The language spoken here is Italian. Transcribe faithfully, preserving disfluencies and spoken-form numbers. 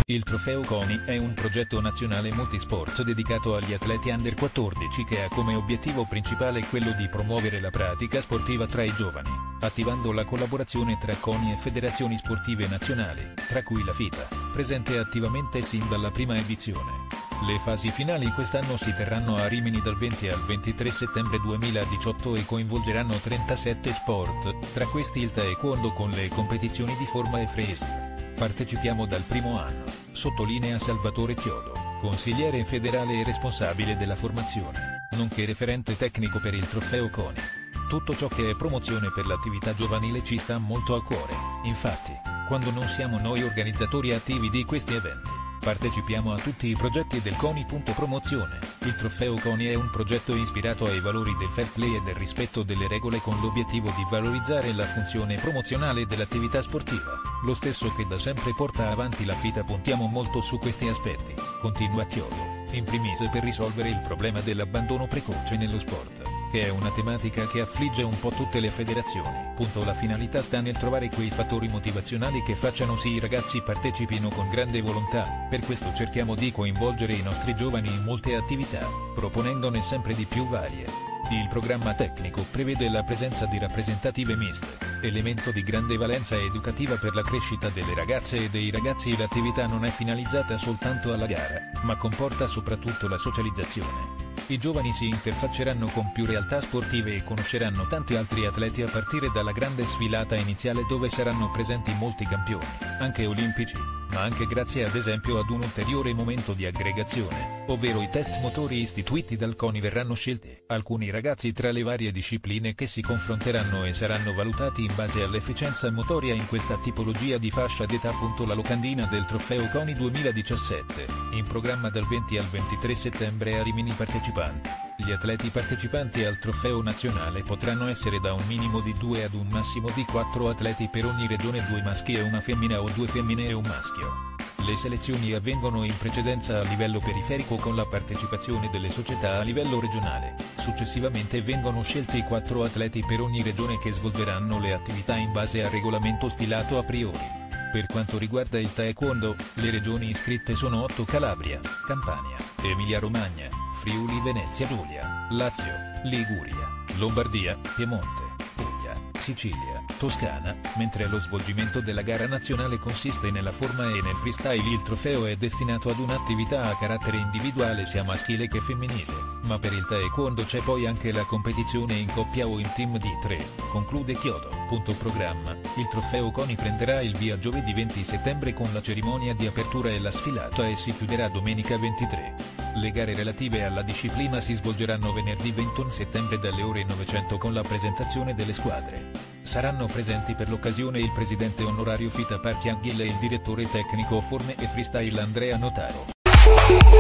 Il Trofeo CONI è un progetto nazionale multisport dedicato agli atleti under quattordici che ha come obiettivo principale quello di promuovere la pratica sportiva tra i giovani, attivando la collaborazione tra CONI e federazioni sportive nazionali, tra cui la FITA, presente attivamente sin dalla prima edizione. Le fasi finali quest'anno si terranno a Rimini dal venti al ventitré settembre duemiladiciotto e coinvolgeranno trentasette sport, tra questi il taekwondo con le competizioni di forma e fresi. Partecipiamo dal primo anno, sottolinea Salvatore Chiodo, consigliere federale e responsabile della formazione, nonché referente tecnico per il Trofeo CONI. Tutto ciò che è promozione per l'attività giovanile ci sta molto a cuore, infatti, quando non siamo noi organizzatori attivi di questi eventi, partecipiamo a tutti i progetti del CONI. Promozione. Il Trofeo CONI è un progetto ispirato ai valori del fair play e del rispetto delle regole con l'obiettivo di valorizzare la funzione promozionale dell'attività sportiva, lo stesso che da sempre porta avanti la FITA. Puntiamo molto su questi aspetti, continua Chiodo, in primis per risolvere il problema dell'abbandono precoce nello sport, che è una tematica che affligge un po' tutte le federazioni. Punto. La finalità sta nel trovare quei fattori motivazionali che facciano sì i ragazzi partecipino con grande volontà, per questo cerchiamo di coinvolgere i nostri giovani in molte attività, proponendone sempre di più varie. Il programma tecnico prevede la presenza di rappresentative miste, elemento di grande valenza educativa per la crescita delle ragazze e dei ragazzi. L'attività non è finalizzata soltanto alla gara, ma comporta soprattutto la socializzazione. I giovani si interfacceranno con più realtà sportive e conosceranno tanti altri atleti a partire dalla grande sfilata iniziale dove saranno presenti molti campioni, anche olimpici, ma anche grazie ad esempio ad un ulteriore momento di aggregazione, ovvero i test motori istituiti dal CONI. Verranno scelti alcuni ragazzi tra le varie discipline che si confronteranno e saranno valutati in base all'efficienza motoria in questa tipologia di fascia d'età. La locandina del Trofeo CONI duemiladiciassette, in programma dal venti al ventitré settembre a Rimini. Partecipanti. Gli atleti partecipanti al trofeo nazionale potranno essere da un minimo di due ad un massimo di quattro atleti per ogni regione, due maschi e una femmina o due femmine e un maschio. Le selezioni avvengono in precedenza a livello periferico con la partecipazione delle società a livello regionale. Successivamente vengono scelti quattro atleti per ogni regione che svolgeranno le attività in base al regolamento stilato a priori. Per quanto riguarda il taekwondo, le regioni iscritte sono otto: Calabria, Campania, Emilia-Romagna, Friuli Venezia Giulia, Lazio, Liguria, Lombardia, Piemonte, Puglia, Sicilia, Toscana, mentre lo svolgimento della gara nazionale consiste nella forma e nel freestyle. Il trofeo è destinato ad un'attività a carattere individuale sia maschile che femminile, ma per il taekwondo c'è poi anche la competizione in coppia o in team di tre, conclude Chiodo. Punto. Programma. Il Trofeo CONI prenderà il via giovedì venti settembre con la cerimonia di apertura e la sfilata e si chiuderà domenica ventitré. Le gare relative alla disciplina si svolgeranno venerdì ventuno settembre dalle ore novecento con la presentazione delle squadre. Saranno presenti per l'occasione il presidente onorario FITA Parchi Anghil e il direttore tecnico forme e freestyle Andrea Notaro.